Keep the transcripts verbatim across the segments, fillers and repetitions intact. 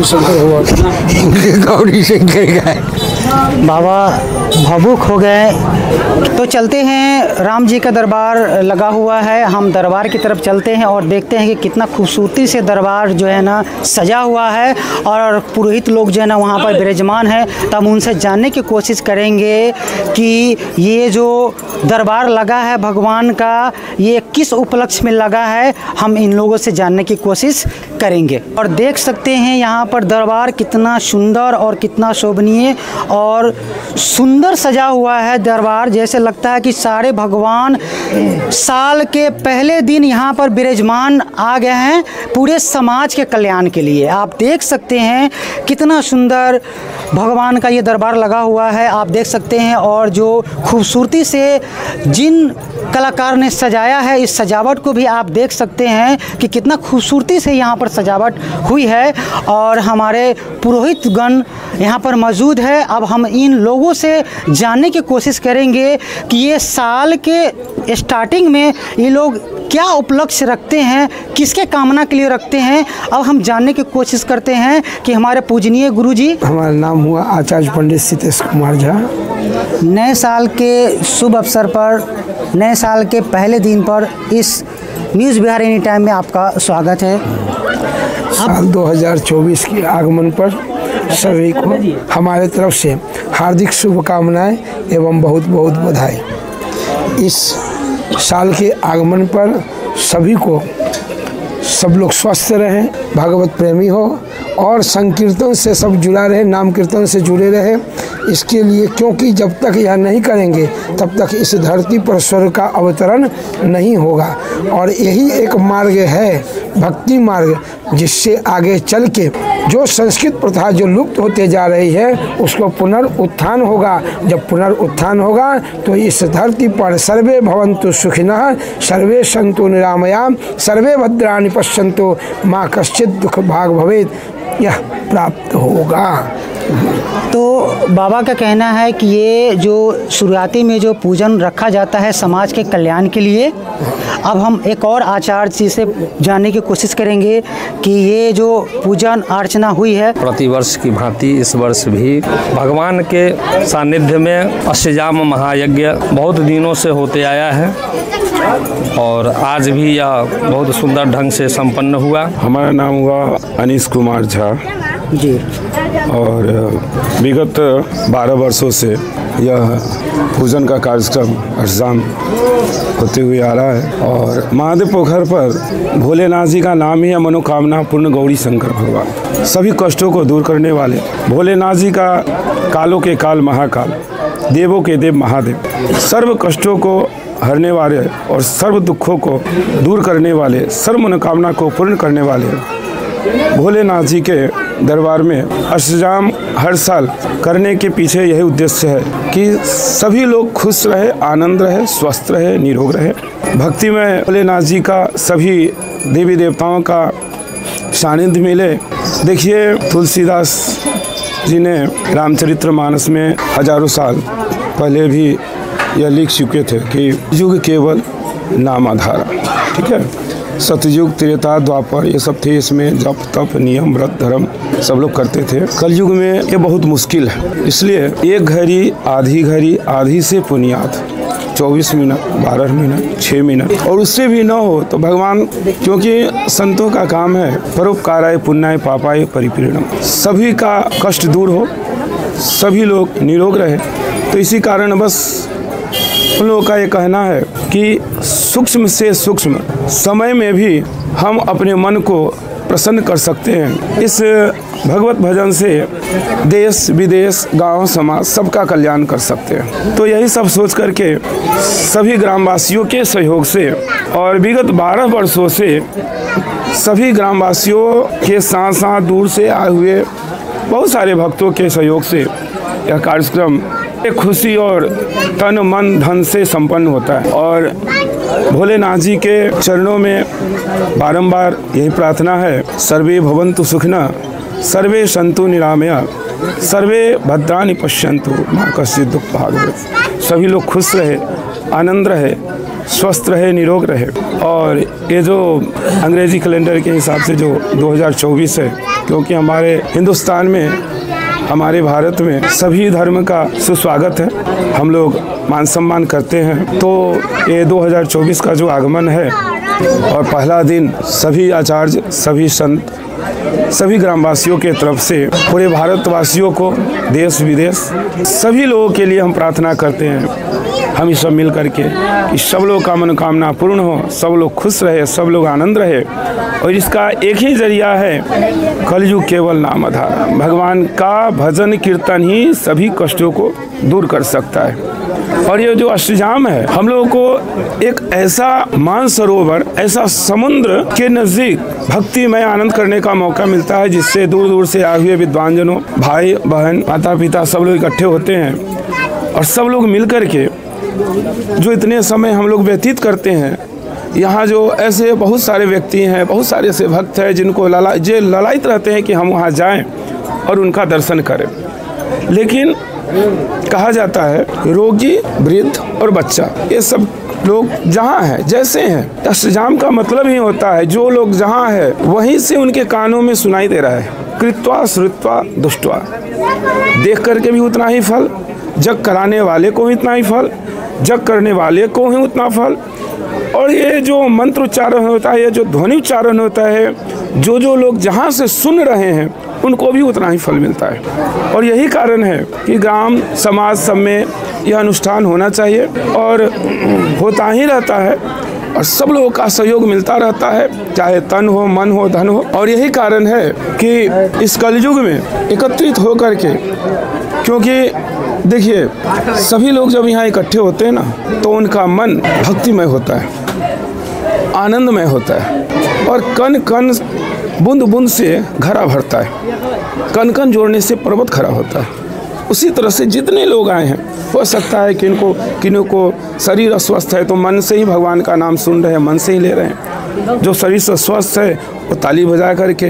शंकर भगवान गौरी शंकर का बाबा भावुक हो गए। तो चलते हैं, राम जी का दरबार लगा हुआ है, हम दरबार की तरफ चलते हैं और देखते हैं कि कितना खूबसूरती से दरबार जो है ना सजा हुआ है और पुरोहित लोग जो है ना वहाँ पर विराजमान है। तब उनसे जानने की कोशिश करेंगे कि ये जो दरबार लगा है भगवान का, ये किस उपलक्ष्य में लगा है, हम इन लोगों से जानने की कोशिश करेंगे। और देख सकते हैं यहाँ पर दरबार कितना सुंदर और कितना शोभनीय और सुंदर सजा हुआ है दरबार। जैसे लगता है कि सारे भगवान साल के पहले दिन यहाँ पर विराजमान आ गए हैं पूरे समाज के कल्याण के लिए। आप देख सकते हैं कितना सुंदर भगवान का ये दरबार लगा हुआ है, आप देख सकते हैं। और जो खूबसूरती से जिन कलाकार ने सजाया है, इस सजावट को भी आप देख सकते हैं कि कितना खूबसूरती से यहाँ पर सजावट हुई है। और हमारे पुरोहित गण यहाँ पर मौजूद है। अब हम इन लोगों से जानने की कोशिश करेंगे कि ये साल के स्टार्टिंग में ये लोग क्या उपलक्ष्य रखते हैं, किसके कामना के लिए रखते हैं। अब हम जानने की कोशिश करते हैं कि हमारे पूजनीय गुरुजी। हमारा नाम हुआ आचार्य पंडित सीतेश कुमार झा। नए साल के शुभ अवसर पर, नए साल के पहले दिन पर इस न्यूज़ बिहार एनी टाइम में आपका स्वागत है। साल दो हज़ार चौबीस के आगमन पर सभी को हमारे तरफ से हार्दिक शुभकामनाएं एवं बहुत बहुत बधाई। इस साल के आगमन पर सभी को, सब लोग स्वस्थ रहें, भागवत प्रेमी हो और संकीर्तन से सब जुड़ा रहे, नाम कीर्तन से जुड़े रहे। इसके लिए, क्योंकि जब तक यह नहीं करेंगे तब तक इस धरती पर स्वर्ग का अवतरण नहीं होगा। और यही एक मार्ग है, भक्ति मार्ग, जिससे आगे चल के जो संस्कृत प्रथा जो लुप्त होते जा रही है उसको पुनरुत्थान होगा। जब पुनरुत्थान होगा तो इस धरती पर सर्वे भवन्तु सुखिनः, सर्वे सन्तु निरामयाः, सर्वे भद्राणि पश्यन्तु माँ कश्चित् दुख भाग भवेत्, यह प्राप्त होगा। तो बाबा का कहना है कि ये जो शुरुआती में जो पूजन रखा जाता है समाज के कल्याण के लिए। अब हम एक और आचार्य जी से जानने की कोशिश करेंगे कि ये जो पूजन अर्चना हुई है, प्रतिवर्ष की भांति इस वर्ष भी भगवान के सानिध्य में अष्टजाम महायज्ञ बहुत दिनों से होते आया है और आज भी यह बहुत सुंदर ढंग से संपन्न हुआ। हमारा नाम हुआ अनीश कुमार झा जी, और विगत बारह वर्षों से यह पूजन का कार्यक्रम अष्टजाम होते हुए आ रहा है। और महादेव पोखर पर भोलेनाथ जी का नाम ही है मनोकामना पूर्ण गौरी शंकर भगवान। सभी कष्टों को दूर करने वाले भोलेनाथ जी का कालों के काल महाकाल, देवों के देव महादेव, सर्व कष्टों को हरने वाले और सर्व दुखों को दूर करने वाले, सर्व मनोकामना को पूर्ण करने वाले भोलेनाथ जी के दरबार में अष्टजाम हर साल करने के पीछे यही उद्देश्य है कि सभी लोग खुश रहे, आनंद रहे, स्वस्थ रहे, निरोग रहे। भक्ति में भोलेनाथ जी का सभी देवी देवताओं का सानिध्य मिले। देखिए, तुलसीदास जी ने रामचरितमानस में हजारों साल पहले भी यह लिख चुके थे कि युग केवल नाम आधारा। ठीक है, सतयुग, त्रेता, द्वापर ये सब थे। इसमें जप तप नियम व्रत धर्म सब लोग करते थे। कलयुग में ये बहुत मुश्किल है, इसलिए एक घड़ी, आधी घड़ी, आधी से पुनियाद चौबीस मिनट, बारह मिनट, छः मिनट और उससे भी न हो तो भगवान, क्योंकि संतों का काम है परोपकाराय पुण्याय पापाय परिपूर्णम, सभी का कष्ट दूर हो, सभी लोग निरोग रहे। तो इसी कारण बस उन लोगों का ये कहना है कि सूक्ष्म से सूक्ष्म समय में भी हम अपने मन को प्रसन्न कर सकते हैं। इस भगवत भजन से देश विदेश गांव समाज सबका कल्याण कर सकते हैं। तो यही सब सोच करके सभी ग्रामवासियों के सहयोग से और विगत बारह वर्षों से सभी ग्रामवासियों के साथ साथ दूर से आए हुए बहुत सारे भक्तों के सहयोग से यह कार्यक्रम एक खुशी और तन मन धन से संपन्न होता है। और भोलेनाथ जी के चरणों में बारंबार यही प्रार्थना है, सर्वे भवन्तु सुखिनः, सर्वे सन्तु निरामयाः, सर्वे भद्राणि पश्यन्तु माँ कश्चित् दुख भाग भवेत्। सभी लोग खुश रहे, आनंद रहे स्वस्थ रहे, निरोग रहे। और ये जो अंग्रेजी कैलेंडर के हिसाब से जो दो हज़ार चौबीस है, क्योंकि हमारे हिंदुस्तान में, हमारे भारत में सभी धर्म का सुस्वागत है, हम लोग मान सम्मान करते हैं। तो ये दो हज़ार चौबीस का जो आगमन है और पहला दिन सभी आचार्य, सभी संत, सभी ग्रामवासियों के तरफ से पूरे भारतवासियों को, देश विदेश सभी लोगों के लिए हम प्रार्थना करते हैं, हम सब मिल करके कि सब लोग का मनोकामना पूर्ण हो, सब लोग खुश रहे, सब लोग आनंद रहे। और इसका एक ही जरिया है, कलयुग केवल नाम आधार। भगवान का भजन कीर्तन ही सभी कष्टों को दूर कर सकता है। और ये जो अष्टजाम है, हम लोगों को एक ऐसा मानसरोवर, ऐसा समुद्र के नजदीक भक्तिमय आनंद करने का मौका मिलता है, जिससे दूर दूर से आए हुए विद्वानजनों, भाई बहन, माता पिता सब लोग इकट्ठे होते हैं और सब लोग मिल कर के जो इतने समय हम लोग व्यतीत करते हैं, यहाँ जो ऐसे बहुत सारे व्यक्ति हैं, बहुत सारे ऐसे भक्त हैं जिनको लला जे ललायित रहते हैं कि हम वहाँ जाएं और उनका दर्शन करें। लेकिन कहा जाता है रोगी, वृद्ध और बच्चा, ये सब लोग जहाँ हैं, जैसे हैं। अष्टजाम का मतलब ही होता है जो लोग जहाँ है वहीं से उनके कानों में सुनाई दे रहा है। कृत्वा श्रुत्वा दुष्टवा, देख करके भी उतना ही फल, जग कराने वाले को भी इतना ही फल, जग करने वाले को ही उतना फल। और ये जो मंत्र उच्चारण होता है, ये जो ध्वनि उच्चारण होता है, जो जो लोग जहाँ से सुन रहे हैं उनको भी उतना ही फल मिलता है। और यही कारण है कि ग्राम समाज सब में यह अनुष्ठान होना चाहिए और होता ही रहता है और सब लोगों का सहयोग मिलता रहता है, चाहे तन हो, मन हो, धन हो। और यही कारण है कि इस कलयुग में एकत्रित होकर के, क्योंकि देखिए सभी लोग जब यहाँ इकट्ठे होते हैं ना, तो उनका मन भक्तिमय होता है, आनंदमय होता है और कण कण बूंद बूंद से घड़ा भरता है, कण कण जोड़ने से पर्वत खड़ा होता है। उसी तरह से जितने लोग आए हैं, हो सकता है कि इनको किन्हीं को शरीर अस्वस्थ है तो मन से ही भगवान का नाम सुन रहे हैं, मन से ही ले रहे हैं। जो शरीर से स्वस्थ है वो ताली बजा करके,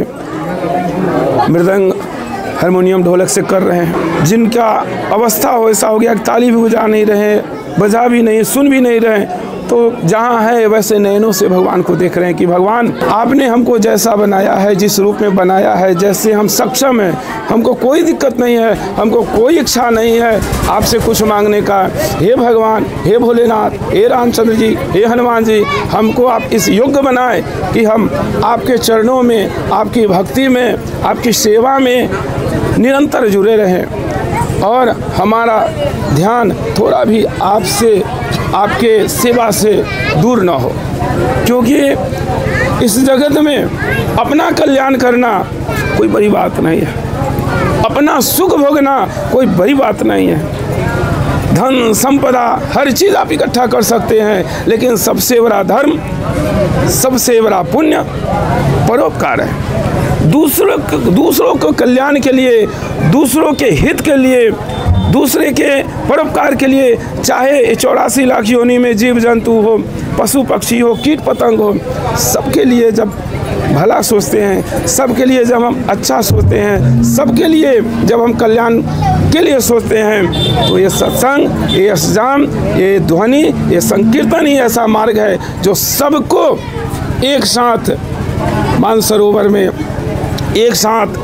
मृदंग, हारमोनियम, ढोलक से कर रहे हैं। जिनका अवस्था हो ऐसा हो गया कि ताली भी बजा नहीं रहे, बजा भी नहीं, सुन भी नहीं रहे, तो जहाँ है वैसे नयनों से भगवान को देख रहे हैं कि भगवान आपने हमको जैसा बनाया है, जिस रूप में बनाया है, जैसे हम सक्षम हैं, हमको कोई दिक्कत नहीं है, हमको कोई इच्छा नहीं है आपसे कुछ मांगने का। हे भगवान, हे भोलेनाथ, हे रामचंद्र जी, हे हनुमान जी, हमको आप इस योग्य बनाए कि हम आपके चरणों में, आपकी भक्ति में, आपकी सेवा में निरंतर जुड़े रहें और हमारा ध्यान थोड़ा भी आपसे, आपके सेवा से दूर ना हो। क्योंकि इस जगत में अपना कल्याण करना कोई बड़ी बात नहीं है, अपना सुख भोगना कोई बड़ी बात नहीं है। धन संपदा हर चीज़ आप इकट्ठा कर सकते हैं, लेकिन सबसे बड़ा धर्म, सबसे बड़ा पुण्य परोपकार है। दूसरों दूसरों को कल्याण के लिए, दूसरों के हित के लिए, दूसरे के परोपकार के लिए, चाहे चौरासी लाख योनि में जीव जंतु हो, पशु पक्षी हो, कीट पतंग हो, सबके लिए जब भला सोचते हैं, सबके लिए जब हम अच्छा सोचते हैं, सबके लिए जब हम कल्याण के लिए सोचते हैं, तो ये सत्संग, ये अष्टजाम, ये ध्वनि, ये संकीर्तन ही ऐसा मार्ग है जो सबको एक साथ मानसरोवर में, एक साथ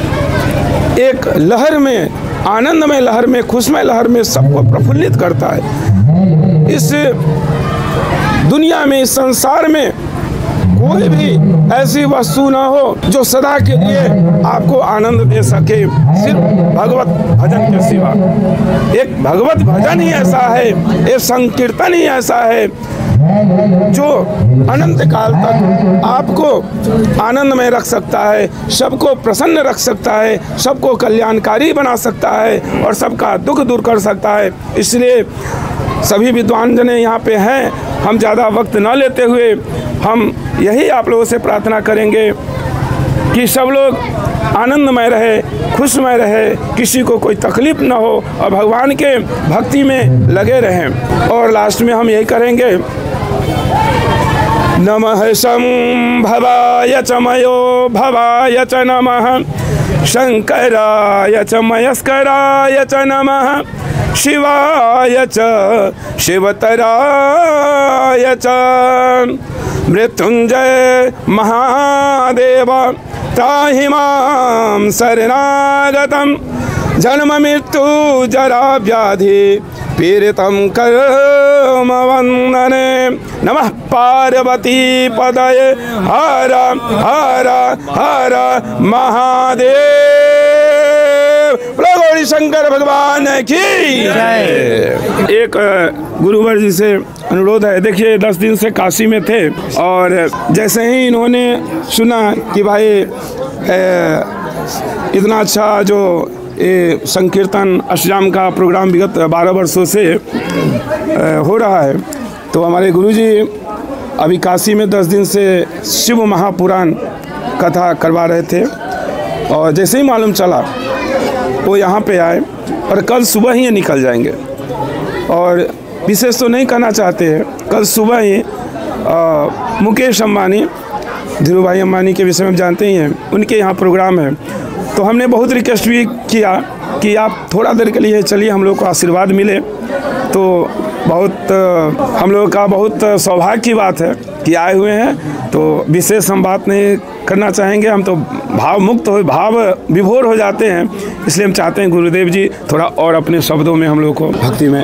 एक लहर में, आनंदमय लहर में, खुशमय लहर में सबको प्रफुल्लित करता है। इस दुनिया में, इस संसार में कोई भी ऐसी वस्तु ना हो जो सदा के लिए आपको आनंद दे सके, सिर्फ भगवत भजन के सिवा। एक भगवत भजन ही ऐसा है, एक संकीर्तन ही ऐसा है जो अनंत काल तक आपको आनंद में रख सकता है, सबको प्रसन्न रख सकता है, सबको कल्याणकारी बना सकता है और सबका दुख दूर कर सकता है। इसलिए सभी विद्वान जने यहाँ पे हैं, हम ज़्यादा वक्त न लेते हुए हम यही आप लोगों से प्रार्थना करेंगे कि सब लोग आनंदमय रहे, खुशमय रहे, किसी को कोई तकलीफ न हो और भगवान के भक्ति में लगे रहें। और लास्ट में हम यही करेंगे, नमः संभवाय च मयो भवाय च नमः, शंकराय च मयस्कराय च नमः, शिवाय च शिवतराय च मृत्युंजय महादेव त्राहि मां शरणागतं जन्म मृत्यु जरा व्याधि पीड़ितं कर्म वंदने नमः पार्वती पदये हर हर हर महादेव। गौरी शंकर भगवान की जय। एक गुरुवर जी से अनुरोध है, देखिए दस दिन से काशी में थे और जैसे ही इन्होंने सुना कि भाई ए, इतना अच्छा जो ये संकीर्तन अष्टयाम का प्रोग्राम विगत बारह वर्षों से हो रहा है, तो हमारे गुरुजी अभी काशी में दस दिन से शिव महापुराण कथा करवा रहे थे और जैसे ही मालूम चला वो यहाँ पे आए और कल सुबह ही ये निकल जाएंगे। और विशेष तो नहीं कहना चाहते हैं, कल सुबह ही आ, मुकेश अंबानी, धीरू भाई अंबानी के विषय में जानते ही हैं, उनके यहाँ प्रोग्राम है। तो हमने बहुत रिक्वेस्ट भी किया कि आप थोड़ा देर के लिए चलिए, हम लोग को आशीर्वाद मिले। तो बहुत हम लोग का बहुत सौभाग्य की बात है कि आए हुए हैं। तो विशेष हम बात नहीं करना चाहेंगे, हम तो भाव मुक्त हो भाव विभोर हो जाते हैं, इसलिए हम चाहते हैं गुरुदेव जी थोड़ा और अपने शब्दों में हम लोग को भक्ति में।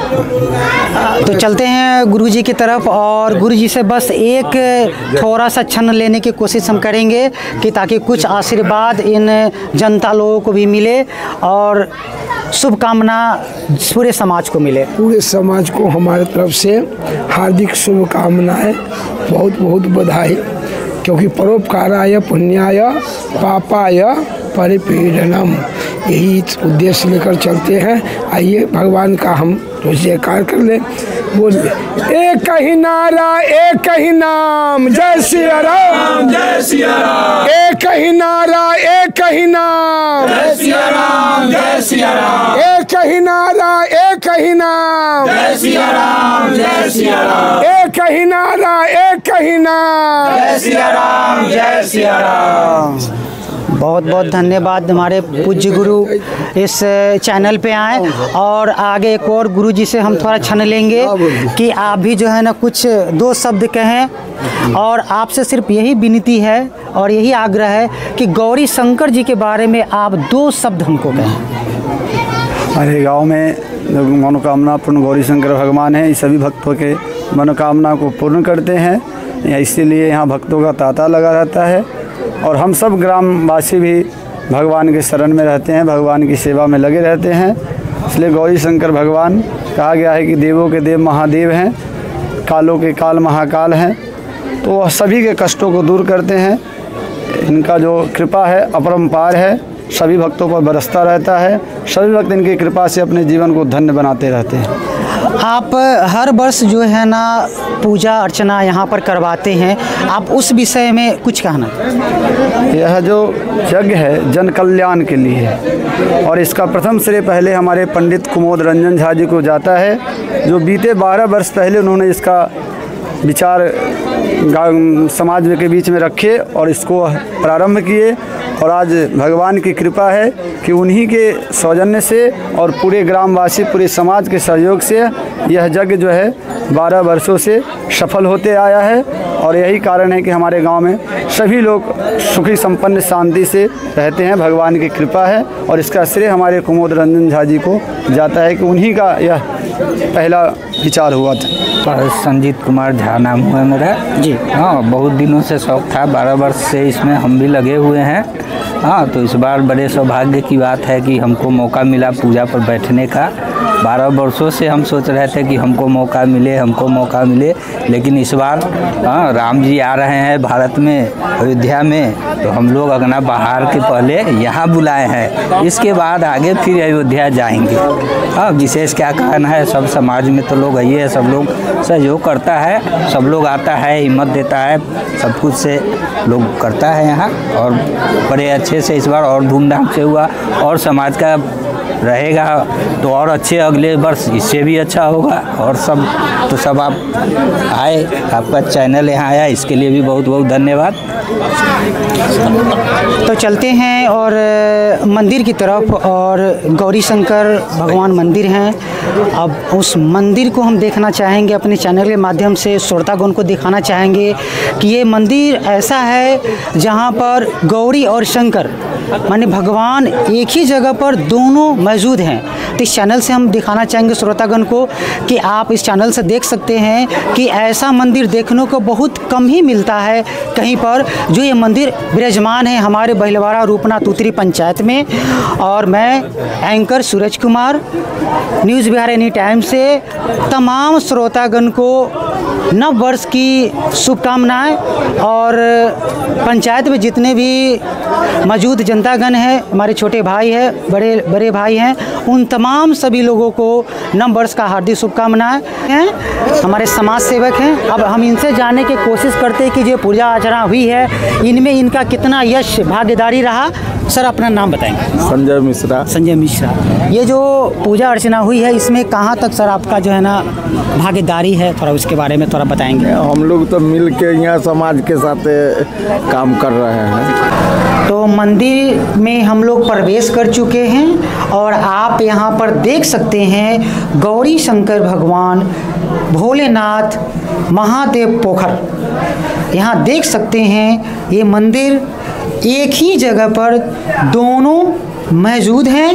तो चलते हैं गुरु जी की तरफ और गुरु जी से बस एक थोड़ा सा क्षण लेने की कोशिश हम करेंगे कि ताकि कुछ आशीर्वाद इन जनता लोगों को भी मिले और शुभकामना पूरे समाज को मिले। पूरे समाज को हमारे तरफ से हार्दिक शुभकामनाएं, बहुत बहुत बधाई, क्योंकि परोपकाराय पुण्याय पापाय परिपीडनम, यही उद्देश्य लेकर चलते हैं। आइए भगवान का हम तो जयकार कर ले, बोलिए एक ही नारा एक ही नाम, जय श्री राम जय श्री राम। एक ही नारा एक ही नाम, जय श्री राम जय श्री राम। एक ही नारा एक ही नाम, जय श्री राम जय श्री राम। एक ही नारा एक ही नाम, जय श्री राम जय श्री राम। बहुत बहुत धन्यवाद हमारे पूज्य गुरु इस चैनल पे आए और आगे एक और गुरु जी से हम थोड़ा क्षण लेंगे कि आप भी जो है ना कुछ दो शब्द कहें और आपसे सिर्फ यही विनती है और यही आग्रह है कि गौरी शंकर जी के बारे में आप दो शब्द हमको कहें। हमारे गांव में जो मनोकामना पूर्ण गौरी शंकर भगवान हैं, इस सभी भक्तों के मनोकामना को पूर्ण करते हैं, इसीलिए यहाँ भक्तों का तांता लगा रहता है और हम सब ग्रामवासी भी भगवान के शरण में रहते हैं, भगवान की सेवा में लगे रहते हैं। इसलिए गौरी शंकर भगवान कहा गया है कि देवों के देव महादेव हैं, कालों के काल महाकाल हैं, तो वह सभी के कष्टों को दूर करते हैं। इनका जो कृपा है अपरंपार है, सभी भक्तों पर बरसता रहता है, सभी भक्त इनकी कृपा से अपने जीवन को धन्य बनाते रहते हैं। आप हर वर्ष जो है ना पूजा अर्चना यहाँ पर करवाते हैं, आप उस विषय में कुछ कहना। यह जो यज्ञ है जन कल्याण के लिए है और इसका प्रथम श्रेय पहले हमारे पंडित कुमोद रंजन झा जी को जाता है, जो बीते बारह वर्ष पहले उन्होंने इसका विचार समाज के बीच में रखे और इसको प्रारंभ किए और आज भगवान की कृपा है कि उन्हीं के सौजन्य से और पूरे ग्रामवासी पूरे समाज के सहयोग से यह यज्ञ जो है बारह वर्षों से सफल होते आया है और यही कारण है कि हमारे गांव में सभी लोग सुखी संपन्न शांति से रहते हैं, भगवान की कृपा है और इसका श्रेय हमारे कुमोद रंजन झा जी को जाता है कि उन्हीं का यह पहला विचार हुआ था। संजीत कुमार झा नाम हुआ मेरा जी। हाँ, बहुत दिनों से शौक था, बारह वर्ष से इसमें हम भी लगे हुए हैं। हाँ, तो इस बार बड़े सौभाग्य की बात है कि हमको मौका मिला पूजा पर बैठने का। बारह वर्षों से हम सोच रहे थे कि हमको मौका मिले हमको मौका मिले लेकिन इस बार हाँ राम जी आ रहे हैं भारत में अयोध्या में, तो हम लोग अगना बाहर के पहले यहाँ बुलाए हैं, इसके बाद आगे फिर अयोध्या जाएंगे। हाँ, विशेष क्या कहना है, सब समाज में तो लोग आइए है, सब लोग सहयोग करता है, सब लोग आता है, हिम्मत देता है, सब कुछ से लोग करता है यहाँ और बड़े अच्छे से इस बार और धूमधाम से हुआ और समाज का रहेगा तो और अच्छे, अगले वर्ष इससे भी अच्छा होगा। और सब तो सब आप आए, आपका चैनल यहाँ आया, इसके लिए भी बहुत बहुत धन्यवाद। तो चलते हैं और मंदिर की तरफ, और गौरी शंकर भगवान मंदिर हैं। अब उस मंदिर को हम देखना चाहेंगे, अपने चैनल के माध्यम से श्रोतागण को दिखाना चाहेंगे कि ये मंदिर ऐसा है जहाँ पर गौरी और शंकर माने भगवान एक ही जगह पर दोनों मौजूद हैं। तो इस चैनल से हम दिखाना चाहेंगे श्रोतागण को कि आप इस चैनल से देख सकते हैं कि ऐसा मंदिर देखने को बहुत कम ही मिलता है कहीं पर, जो ये मंदिर विराजमान है हमारे बहिलवाड़ा रूपनाथ उत्तरी पंचायत में। और मैं anchor Suraj Kumar, news Bihar any time से तमाम श्रोतागण को नव वर्ष की शुभकामनाएं, और पंचायत में जितने भी मौजूद जनतागण हैं, हमारे छोटे भाई हैं, बड़े बड़े भाई हैं, उन तमाम सभी लोगों को नव वर्ष का हार्दिक शुभकामनाएं हैं। हमारे समाज सेवक हैं। अब हम इनसे जानने की कोशिश करते हैं कि जो पूजा अर्चना हुई है इनमें इनका कितना यश भागीदारी रहा। सर अपना नाम बताएंगे। संजय मिश्रा। संजय मिश्रा, ये जो पूजा अर्चना हुई है इसमें कहाँ तक सर आपका जो है ना भागीदारी है, थोड़ा उसके बारे में थोड़ा बताएंगे। हम लोग तो मिल के यहाँ समाज के साथ काम कर रहे हैं। तो मंदिर में हम लोग प्रवेश कर चुके हैं और आप यहाँ पर देख सकते हैं गौरी शंकर भगवान भोलेनाथ महादेव पोखर। यहाँ देख सकते हैं ये मंदिर एक ही जगह पर दोनों मौजूद हैं,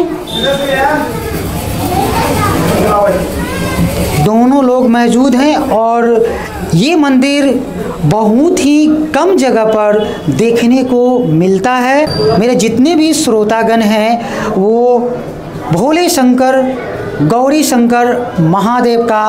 दोनों लोग मौजूद हैं, और ये मंदिर बहुत ही कम जगह पर देखने को मिलता है। मेरे जितने भी श्रोतागण हैं वो भोले शंकर गौरी शंकर महादेव का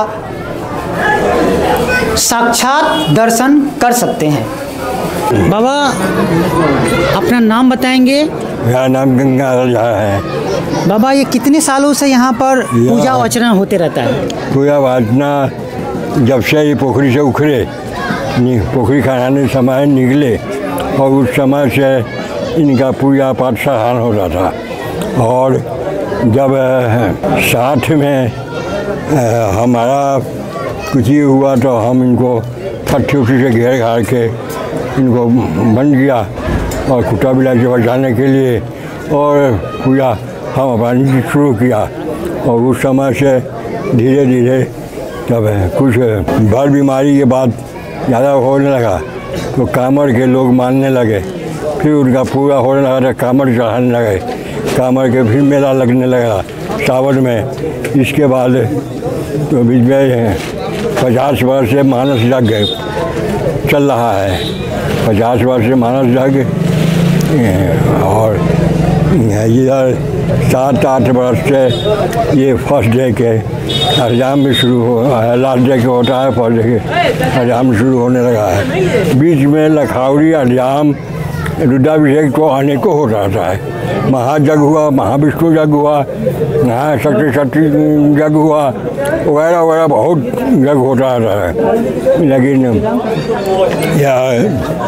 साक्षात दर्शन कर सकते हैं। बाबा अपना नाम बताएंगे। मेरा नाम गंगाधर झा है। बाबा ये कितने सालों से यहाँ पर पूजा अर्चना होते रहता है? पूजा अर्चना जब से ये पोखरी से उखड़े, पोखरी खाने समय निकले, और उस समय से इनका पूजा पाठ सराहन होता था। और जब साथ में हमारा कुछ ही हुआ तो हम इनको फट्टी उठी से घेर घार के इनको बंद किया और कुटा बिला के बचाने के लिए, और पूजा हम अपनी शुरू किया। और उस समय से धीरे धीरे जब कुछ भर बीमारी के बाद ज़्यादा होने लगा तो कामर के लोग मानने लगे, फिर उनका पूरा होने लगा तो कामर चढ़ाने लगे, कामर के फिर मेला लगने लगा सावन में। इसके बाद तो बीच में पचास वर्ष से मानस यज्ञ चल रहा है, पचास वर्ष से मानस यज्ञ, और इधर सात आठ वर्ष से ये फर्स्ट डे के हरजाम भी शुरू हो, लास्ट डे के होता है, फर्स्ट डे के हरजाम शुरू होने लगा है। बीच में लखावड़ी हरजाम रुद्राभिषेक तो अनेकों हो रहा है। महाजग हुआ, महाविष्णु जग हुआ, यहाँ शक्ति शक्ति जग हुआ, वगैरह वगैरह बहुत जग होता रहा है। लेकिन यह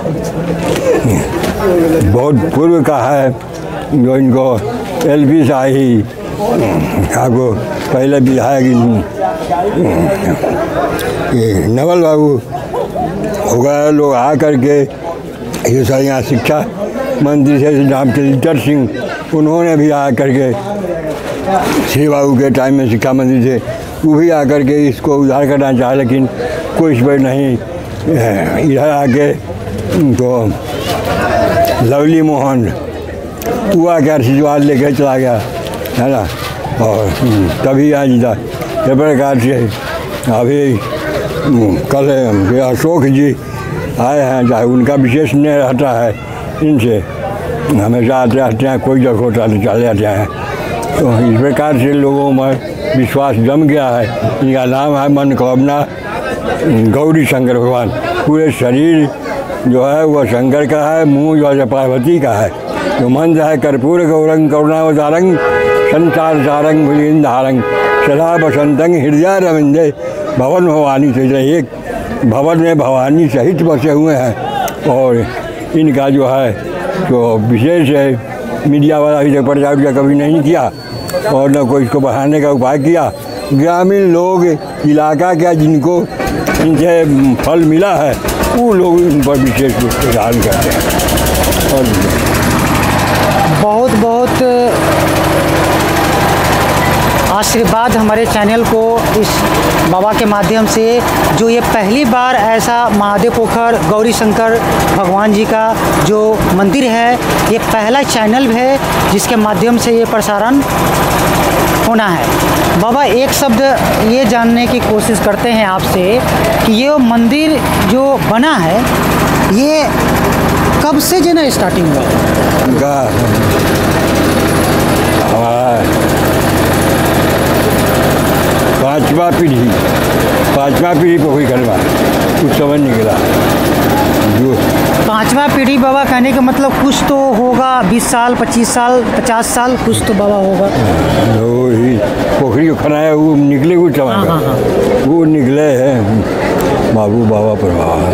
बहुत पूर्व का है जो इनको एल पी शाही आपको पहले विधायक नवल बाबू वगैरह लोग आ करके ये सब यहाँ शिक्षा मंत्री से नाम चलितर सिंह, उन्होंने भी आ करके श्री बाबू के टाइम में शिक्षा मंत्री थे, वो भी आ करके इसको उद्धार करना चाहे, लेकिन कोई इस पर नहीं। इधर आके तो लवली मोहन वो आके आशीर्वाद लेके चला गया है ना, और तभी आज इस प्रकार से अभी कल अशोक जी आए हैं, चाहे उनका विशेष स्नेह रहता है इनसे, हमेशा आते रहते हैं, कोई जगह होता तो चले जाते हैं। तो इस प्रकार से लोगों में विश्वास जम गया है। इनका नाम है मनोकामना गौरी शंकर भगवान। पूरे शरीर जो है वह शंकर का है, मुँह जो है पार्वती का है। जो मंत्र है कर्पूर गौरंग करुणावतारंग संसार सारंग भुजंग धारंग सदा बसंतंग हृदय रविंदे भवन भवानी से। एक भवन में भवानी सहित बसे हुए हैं, और इनका जो है जो विशेष है मीडिया वाला अभी तक प्रचार कभी नहीं किया, और न कोई इसको बढ़ाने का उपाय किया। ग्रामीण लोग इलाका का जिनको इनसे फल मिला है वो लोग इन पर विशेष रूप से ध्यान करते हैं। और बहुत बहुत आशीर्वाद हमारे चैनल को इस बाबा के माध्यम से, जो ये पहली बार ऐसा महादेव पोखर गौरी शंकर भगवान जी का जो मंदिर है, ये पहला चैनल है जिसके माध्यम से ये प्रसारण होना है। बाबा एक शब्द ये जानने की कोशिश करते हैं आपसे कि ये मंदिर जो बना है ये कब से जो ना स्टार्टिंग हुआ? उनका पाँचवा पीढ़ी पाँचवा पीढ़ी पोखरी करवा कुछ समझ निकला जो पाँचवा पीढ़ी बाबा कहने का मतलब कुछ तो होगा, बीस साल पच्चीस साल पचास साल कुछ तो बाबा होगा। वो ही पोखरी को खनाया वो निकले कुछ हाँ, हाँ, हाँ। वो निकले हैं बाबू बाबा प्रभाव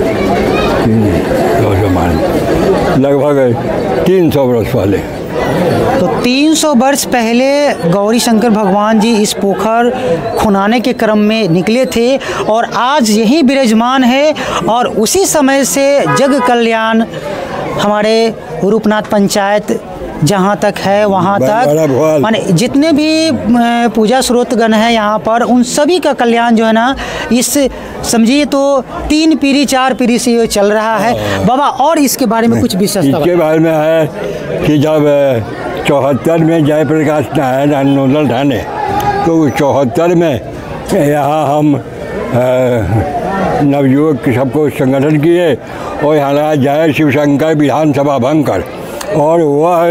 लगभग तीन सौ वर्ष पहले। तो तीन सौ वर्ष पहले गौरी शंकर भगवान जी इस पोखर खुनाने के क्रम में निकले थे और आज यही विराजमान है। और उसी समय से जग कल्याण हमारे रूपनाथ पंचायत जहाँ तक है वहाँ तक माने जितने भी पूजा स्रोतगण हैं यहाँ पर, उन सभी का कल्याण जो है ना इस समझिए तो तीन पीढ़ी चार पीढ़ी से ये चल रहा है। बाबा और इसके बारे में कुछ विशेषता? इसके बारे में है कि जब चौहत्तर में जयप्रकाश नारायण आंदोलन ठाने तो चौहत्तर में यहाँ हम नवयुवक सबको संगठन किए और यहाँ लगा जय शिव शंकर विधानसभा भंग कर, और वह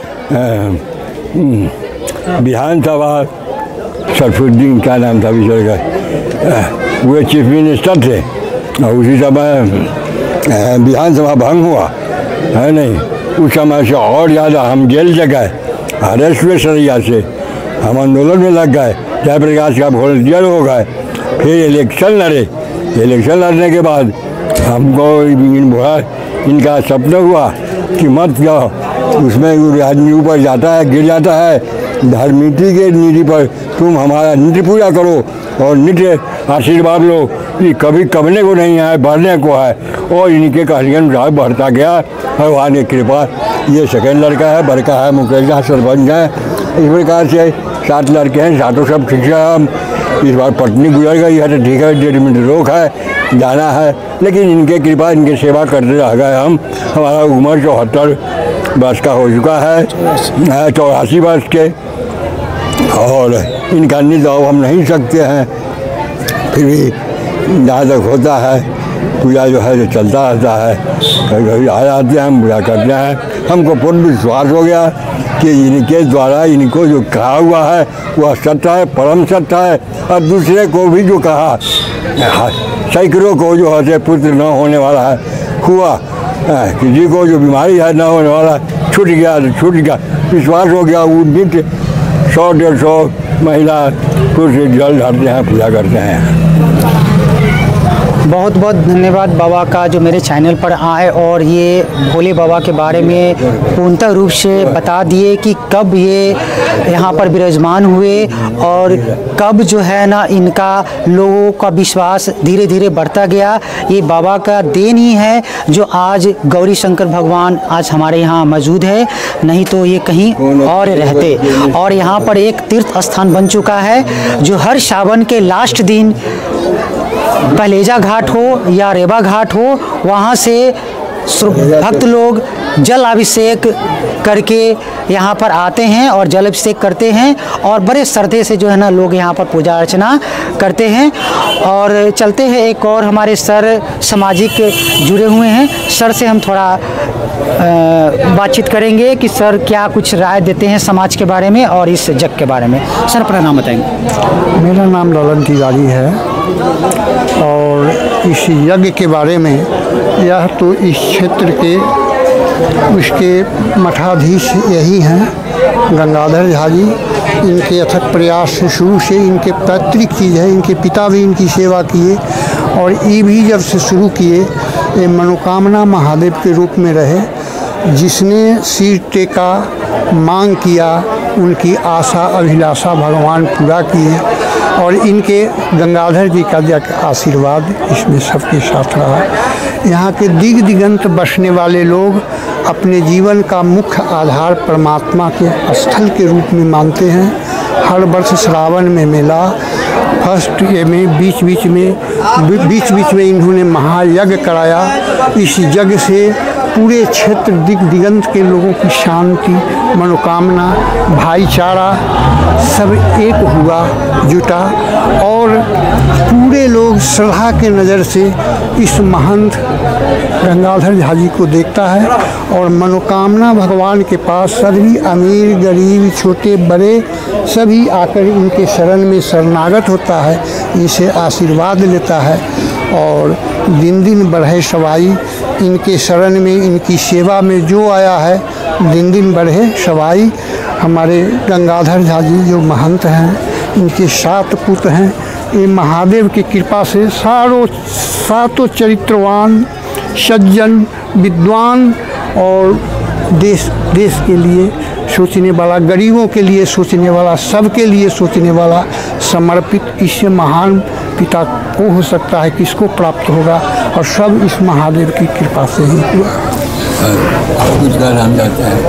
विधानसभा सरफुद्दीन क्या नाम था विजय का, वो चीफ मिनिस्टर थे और उसी समय विधानसभा भंग हुआ है नहीं। उस समय से और ज़्यादा हम जेल से गए, अरेस्ट हुए सरैया से, हम आंदोलन में लग गए, जयप्रकाश का वॉलंटियर हो गए, फिर इलेक्शन लड़े। इलेक्शन लड़ने के बाद हमको इनका सपना हुआ कि मत जाओ, उसमें आदमी ऊपर जाता है गिर जाता है, धर्मनीति के नीति पर तुम हमारा नित्य पूजा करो और नित्य आशीर्वाद लो, ये कभी कमने को नहीं है बढ़ने को है। और इनके कहने अनुसार बढ़ता गया, भगवान की कृपा। ये सेकेंड लड़का है, बड़का है मुकेश का सरपंच है। इस प्रकार से सात लड़के हैं, सातों सब ठीक है। हम इस बार पत्नी गुजर गई है तो ठीक है, डेढ़ मिनट रोक है जाना है, लेकिन इनके कृपा इनकी सेवा करते रह गए हम। हमारा उम्र चौहत्तर वर्ष का हो चुका है, चौरासी वर्ष के, और इनका निदाव हम नहीं सकते हैं, फिर भी जहाँ तक होता है पूजा जो है जो चलता रहता है। कभी कभी आ जाते हैं हम पूजा करते हैं। हमको पूर्ण विश्वास हो गया कि इनके द्वारा इनको जो कहा हुआ है वह सत्य है, परम सत्य है। और दूसरे को भी जो कहा, सैकड़ों को जो है पुत्र न होने वाला है हुआ, किसी को जो बीमारी है न होने वाला छूट गया तो छूट गया, विश्वास हो गया। वो नित्य सौ डेढ़ सौ महिला पुरुष जल ढालते हैं, पूजा करते हैं। बहुत बहुत धन्यवाद बाबा का जो मेरे चैनल पर आए और ये भोले बाबा के बारे में पूर्णतः रूप से बता दिए कि कब ये यहाँ पर विराजमान हुए और कब जो है ना इनका लोगों का विश्वास धीरे धीरे बढ़ता गया। ये बाबा का देन ही है जो आज गौरी शंकर भगवान आज हमारे यहाँ मौजूद है, नहीं तो ये कहीं और रहते। और यहाँ पर एक तीर्थ स्थान बन चुका है जो हर सावन के लास्ट दिन पहलेजा घाट हो या रेवा घाट हो, वहाँ से भक्त लोग जल अभिषेक करके यहाँ पर आते हैं और जल अभिषेक करते हैं और बड़े श्रद्धे से जो है ना लोग यहाँ पर पूजा अर्चना करते हैं। और चलते हैं एक और हमारे सर सामाजिक जुड़े हुए हैं, सर से हम थोड़ा बातचीत करेंगे कि सर क्या कुछ राय देते हैं समाज के बारे में और इस जग के बारे में। सर अपना नाम बताएंगे। मेरा नाम ललन तिवारी है और इस यज्ञ के बारे में यह तो इस क्षेत्र के उसके मठाधीश यही हैं गंगाधर झा जी। इनके अथक प्रयास से शुरू से इनके पैतृक चीज़ है, इनके पिता भी इनकी सेवा किए और ये भी जब से शुरू किए ये मनोकामना महादेव के रूप में रहे। जिसने सिर टेका मांग किया उनकी आशा अभिलाषा भगवान पूरा किए और इनके गंगाधर जी का जो आशीर्वाद इसमें सबके साथ रहा। यहाँ के दिग दिगंत बसने वाले लोग अपने जीवन का मुख्य आधार परमात्मा के स्थल के रूप में मानते हैं। हर वर्ष श्रावण में मेला, फर्स्ट ये में बीच बीच में बीच बीच में इन्होंने महायज्ञ कराया। इस यज्ञ से पूरे क्षेत्र दिग दिगंत के लोगों की शांति, मनोकामना, भाईचारा सब एक हुआ, जुटा और पूरे लोग श्रद्धा के नज़र से इस महंत गंगाधर झा जी को देखता है और मनोकामना भगवान के पास सभी अमीर गरीब छोटे बड़े सभी आकर इनके शरण में शरणागत होता है, इनसे आशीर्वाद लेता है और दिन दिन बढ़े सवाई। इनके शरण में इनकी सेवा में जो आया है दिन दिन बढ़े सवाई। हमारे गंगाधर झा जी जो महंत हैं, इनके सात पुत्र हैं। ये महादेव की कृपा से सारों सातों चरित्रवान, सज्जन, विद्वान और देश देश के लिए सोचने वाला, गरीबों के लिए सोचने वाला, सबके लिए सोचने वाला, समर्पित इससे महान पिता को हो सकता है, किसको प्राप्त होगा और सब इस महादेव की कृपा से ही हुआ। कुछ का नाम जाता है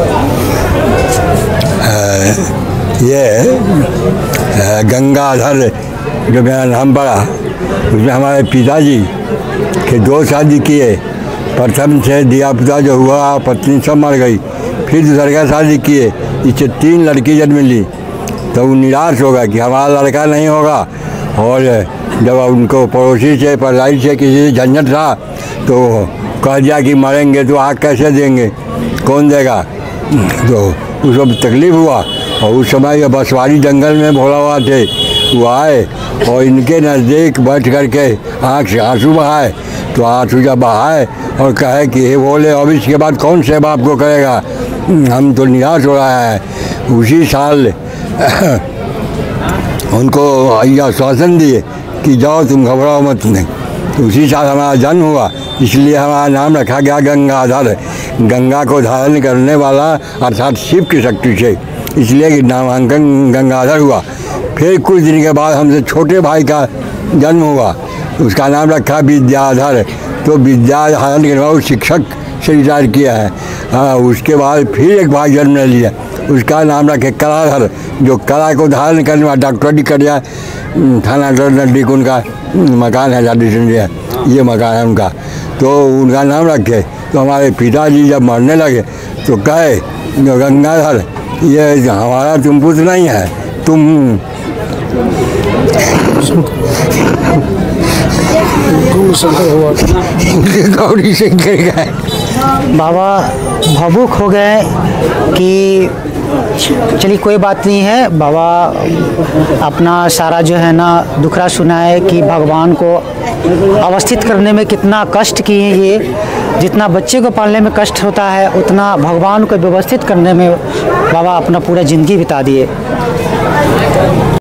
ये गंगाधर जो मेरा नाम पड़ा, उसमें हमारे पिताजी के दो शादी किए। प्रथम से दिया पिता जो हुआ, पत्नी सब मर गई, फिर दूसरे का शादी किए, इससे तीन लड़की जन्म ली। तो वो निराश हो गया कि हमारा लड़का नहीं होगा और जब उनको पड़ोसी से पढ़ाई से किसी से झंझट था तो कह दिया कि मरेंगे तो आग कैसे देंगे, कौन देगा। तो उसको तकलीफ़ हुआ और उस समय ये बसवाड़ी जंगल में भोला हुआ थे, वो आए और इनके नज़दीक बैठ कर के आँख से आंसू बहाए। तो आंसू जब बहाए और कहे कि हे भोले अब इसके बाद कौन सेवा आपको करेगा, हम तो निराश हो रहा है। उसी साल उनको आश्वासन दिए कि जाओ तुम घबराओ मत नहीं। उसी साल हमारा जन्म हुआ, इसलिए हमारा नाम रखा गया गंगाधर, गंगा को धारण करने वाला अर्थात शिव की शक्ति से, इसलिए नामांकन गंगाधर हुआ। फिर कुछ दिन के बाद हमसे छोटे भाई का जन्म हुआ, उसका नाम रखा विद्याधर। तो विद्या धारण करने वाला शिक्षक से रिटायर किया है। हाँ, उसके बाद फिर एक भाई जन्म ले लिया, उसका नाम रखे कलाधर, जो कला को धारण करने वाला डॉक्टरी कर दिया। थाना नजदीक उनका मकान है, जाती संजय ये मकान है उनका, तो उनका नाम रखे। तो हमारे पिताजी जब मरने लगे तो कहे जो गंगाधर ये हमारा तुम पुत्र नहीं है, तुम गौरी शंकर गए। बाबा भावुक हो गए कि चलिए कोई बात नहीं है। बाबा अपना सारा जो है ना दुखड़ा सुनाए कि भगवान को अवस्थित करने में कितना कष्ट किए ये, जितना बच्चे को पालने में कष्ट होता है उतना भगवान को व्यवस्थित करने में बाबा अपना पूरा ज़िंदगी बिता दिए।